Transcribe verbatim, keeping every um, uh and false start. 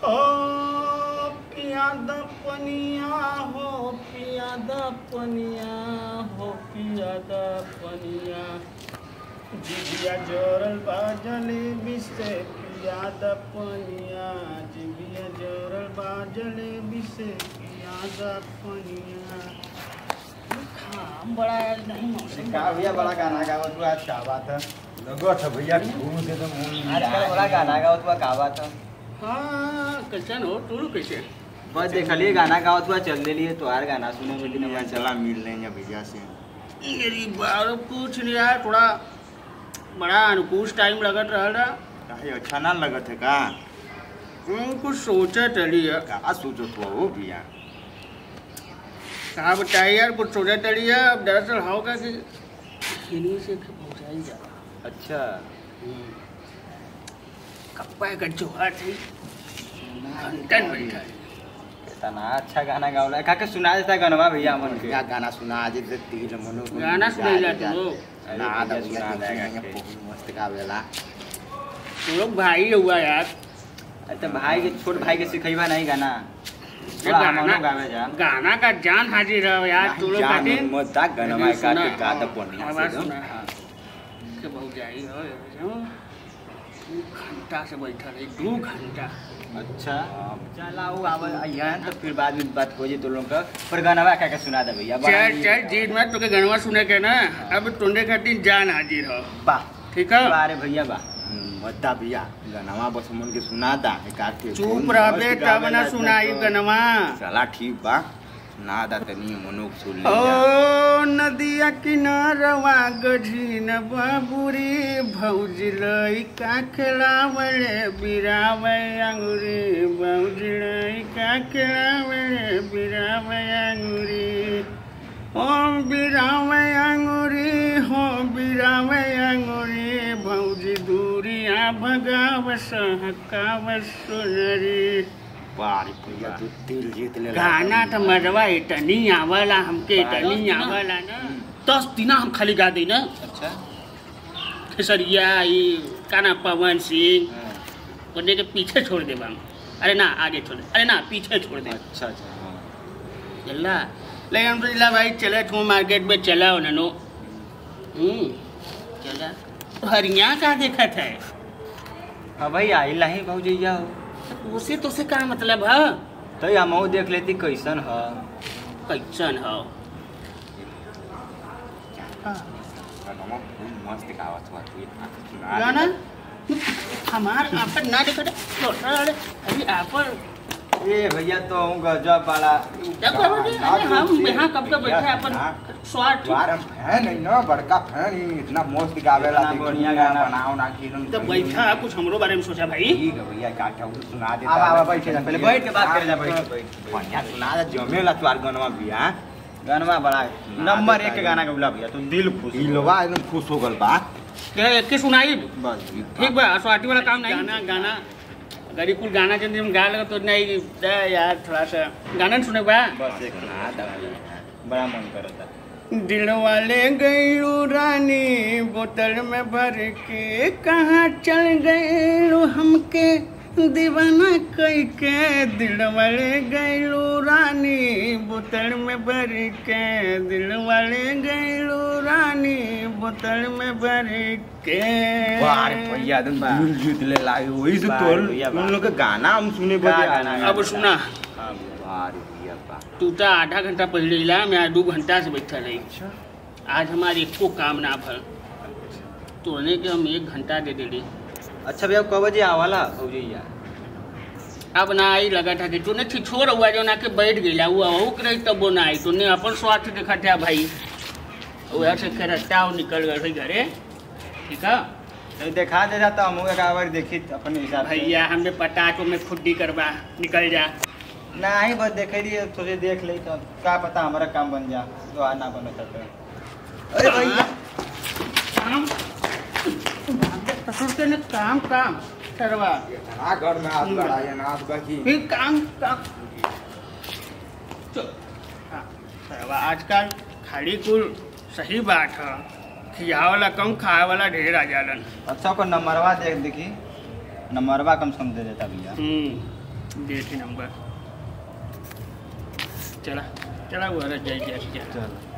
ओ पियादा पनिया हो पियादा पनिया हो पियादा पनिया जिबिया जोरल बाजले बिसे पियादा पनिया जिबिया जोरल बाजले बिसे पियादा पनिया। बड़ा नहीं मौसम का भैया बड़ा गाना गावत हुआ आज का बात है लगो था भैया घूम के तो आजकल बड़ा गाना गावत हुआ का बात है। हाँ कैसन हो तू कैसे बस देखलिए गाना गावत हुआ चल दे लिए तो यार गाना सुने में दिन में चला मिल लेंगे भैया से। मेरी बार कुछ नहीं यार थोड़ा बड़ा अनुकूल टाइम लगत रहा काहे अच्छा ना लगत है का कुछ सोचा चली है का सोचो तो हो भैया कहा बताइए यार कुछ सोचा चली है अब दरअसल होगा कि इन्हीं से पहुँचाई जा। अच्छा कप्पा का जोहा थी घंटन बैठा इतना अच्छा गाना गावला का के सुना देता गाना भैया मन के क्या गाना सुना आज से तीन मनो गाना सुनाइला तू लोग ना दा सुना देगा मस्त गावेला तू लोग भाई हुआ यार तो भाई के छोट भाई के सिखैबा नहीं गाना गाना गावे जा गाना का जान हाजिर है यार तू लोग काटे मत दा गाना में का के गा द पनिया आवाज सुना हां के बहुत जाई हो दो घंटा से बैठा रही दो घंटा। अच्छा चलाओ आवे यहाँ तो फिर बाद में बात हो जे तो लोग का पर गाना का के सुना दे भैया चल चल जीत में तो के गाना सुने के ना अब तुंडे खातिर जान हाजिर हो वाह ठीक है अरे भैया वाह मद्दा भैया गाना बस मन के सुना दा एकाते चुप रहबे तब ना सुनाई गाना चला ठीक बा ना दा तनी मनोक सुन ले ओ नदिया किनारवा गझिन बाबूरी भौजी लइका खेलावले बिरावे अंगुरी भौजी लइका खेलावले बिरावे अंगुरी ओ बिरावे अंगुरी हो बिरावे अंगुरी भौजी दूरिया भगाव सहकाव सुनरी। बारी भैया तू दिल जीत ले गाना तो मरवा इतनी आवला हमके इतनी आवला ना दस दिन हम खाली गा दी ना। अच्छा खेसरिया ये काना पवन सिंह उन्हें के पीछे छोड़ दे बांग अरे ना आगे छोड़ दे अरे ना पीछे छोड़ दे। अच्छा अच्छा हाँ चला लेकिन हम तो इला भाई चले थो मार्केट में चला उन्होंने हम्म चला हरिया का देखा था हाँ भाई आई ला ही भौजी जाओ उसे तो से क्या मतलब है तो या मऊ देख लेती कैसन है कैसन है मस्त गावत हुआ तू गाना हमार आपन ना देखा था अभी आपन ए भैया तो हूँ गजब वाला हम यहाँ कब का बैठे अपन स्वार्थ हम फैन है ना बड़का फैन ही इतना मस्त गावेला बढ़िया गाना बनाओ ना कि तो बैठा कुछ हमरो बारे में सोचा भाई ठीक है भैया का क्या सुना देता अब अब बैठे पहले बैठ के बात करे जा बैठ बढ़िया सुना दे जमेला तू आर गाना भैया गाना बड़ा नंबर एक के गाना गावला भैया तो दिल खुश दिलवा एकदम खुश हो गल बा एक के सुनाई बस ठीक बा स्वार्थी वाला काम नहीं गाना गाना गरीब कुल गाना जब हम गा लगा तो नहीं दे यार थोड़ा सा गाना सुने बा बस एक ना दा बड़ा मन करता दिल वाले गईलू रानी बोतल में भर के कहाँ चल गईलू हमके दीवाना कई के दिल वाले गईलू रानी बोतल में भर के दिल वाले गईलू रानी बोतल में भर के बार भैया तुम दिल जीत ले लाई वही से तो उन लोग का गाना हम सुने बजे आना अब सुना हां बार भैया बा तू तो आधा घंटा पहले इला मैं दो घंटा से बैठा रही आज हमारे एको काम ना भर तोड़ने के हम एक घंटा दे दे। अच्छा भैया कब बजे आवाला भौजैया अब ना आई लगा था कि तूने छोड़ हुआ जो ना के बैठ गया हुआ हो कि नहीं तब वो ना आई तूने अपन स्वार्थ देखा था भाई वह से खरटा निकल गए घरे ठीक है तो देखा दे जाता हम एक बार देखी अपने हिसाब से भैया हमें पता तो मैं खुदी करवा निकल जा नहीं बस देखे रही सोचे देख ले तो क्या पता हमारा काम बन जा जो आना बन सकता। अरे भैया काम ससुर के ने काम काम करवा ना घर में हाथ बढ़ाया ना आप बाकी फिर काम काम चल हाँ करवा आजकल खाली कुल सही बात है खिया वाला कम खाए वाला ढेर आ जालन। अच्छा को नंबरवा देख देखी नंबरवा कम समझ देता भैया देती नंबर चला चला वो रह जाए जाए चल